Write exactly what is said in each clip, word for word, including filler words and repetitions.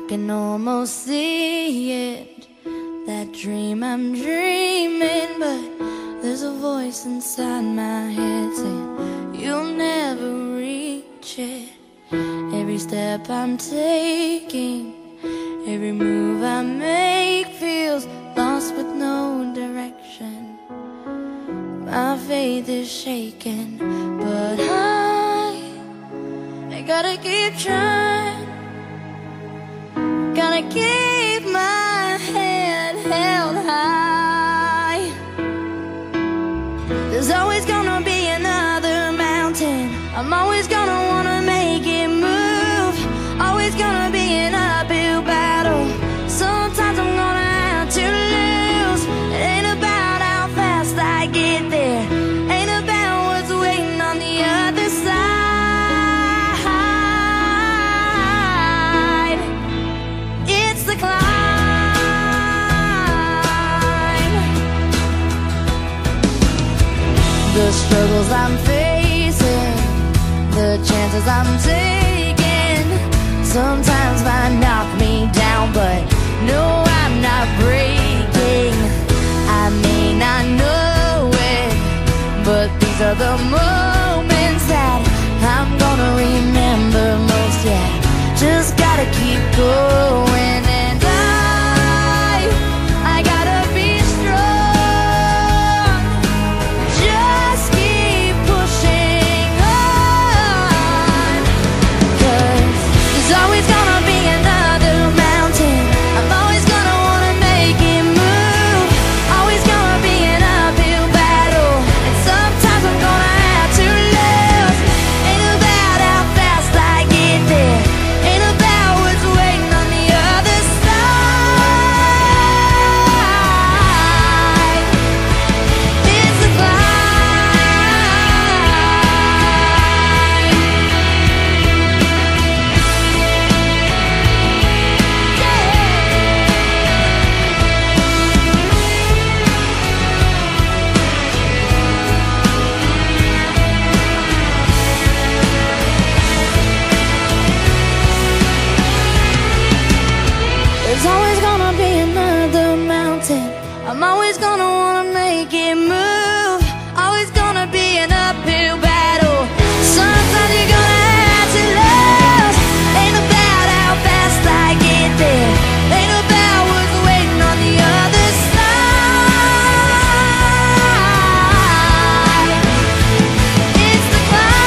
can almost see it, that dream I'm dreaming, but there's a voice inside my head saying you'll never reach it. Every step I'm taking, every move I make feels lost with no direction. My faith is shaking, but I, I gotta keep trying. Gotta keep my head held high. There's always gonna be another mountain. I'm always gonna wanna make it move. Always gonna be an uphill battle. Sometimes I'm gonna have to lose. It ain't about how fast I get there, ain't about what's waiting on the other side. It's the climb. The struggles I'm facing, the chances I'm taking, sometimes might knock me down, but no, I'm not breaking. I may not know it, but these are the moments that I'm gonna remember most. Yeah, just gotta keep going, and I, I gotta be strong. Just keep pushing on, 'cause there's always gonna be another mountain. I'm always gonna wanna make it move. Always gonna be an uphill battle, and sometimes I'm gonna have to lose. Ain't about how fast I get there, ain't about what's waiting on the other side. It's the climb. There's always gonna be another mountain. I'm always gonna wanna make it move. Always gonna be an uphill battle. Sometimes you're gonna have to lose. Ain't about how fast I get there, ain't about what's waiting on the other side. It's the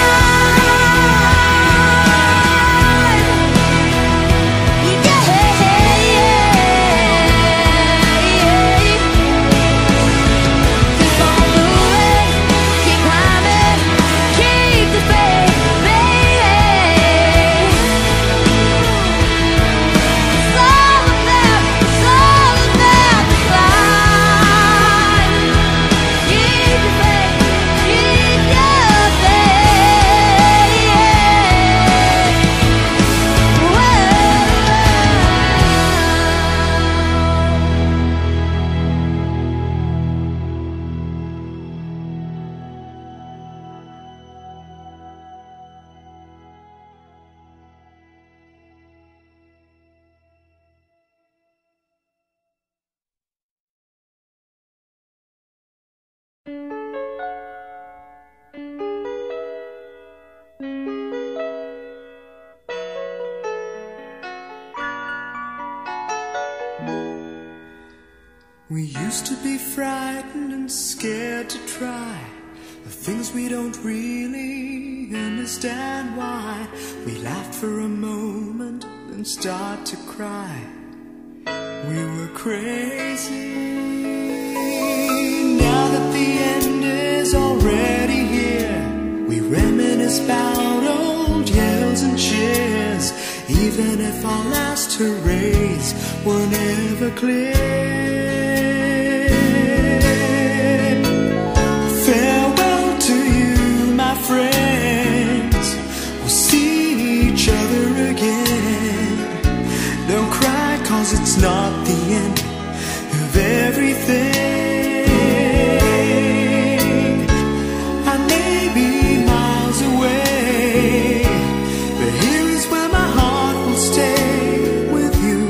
climb. Yeah, yeah, yeah. Keep on moving, keep climbing, keep the faith, baby. It's all about, it's all about the climb. Keep the faith, keep your faith. Whoa. We used to be frightened and scared to try the things we don't really understand why. We laughed for a moment and start to cry. We were crazy. Now that the end is already here, we reminisce about old yells and cheers, even if our last hurrays were never clear. Farewell to you, my friends. We'll see each other again. Don't cry, 'cause it's not the end of everything. I may be miles away, but here is where my heart will stay with you.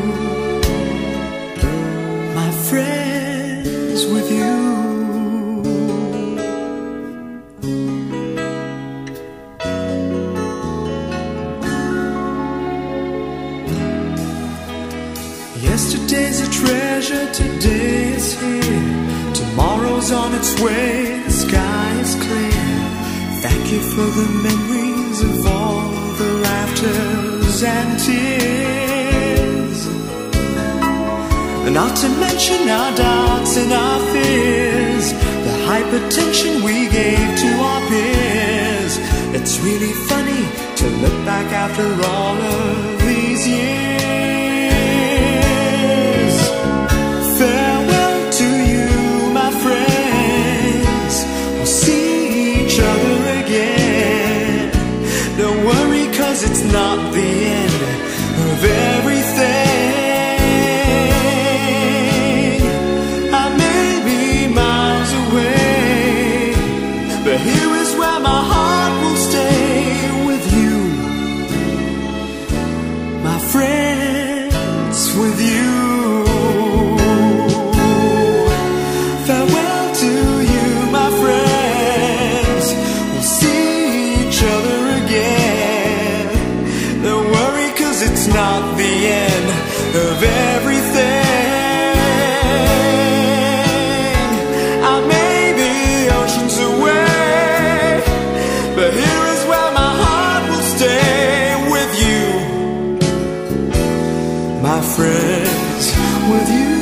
Yesterday's a treasure, today is here. Tomorrow's on its way, the sky is clear. Thank you for the memories of all the laughters and tears. Not to mention our doubts and our fears, the hypertension we gave to our peers. It's really funny to look back after all of these years. Farewell to you, my friends. We'll see each other again. Don't worry, 'cause it's not the end of everything. I may be miles away, but here is where my heart will stay with you, my friends, with you. Farewell to you, my friends. We'll see each other again. Don't worry, 'cause it's not the end of everything. I may be oceans away, but here is where my heart will stay with you, my friends, with you.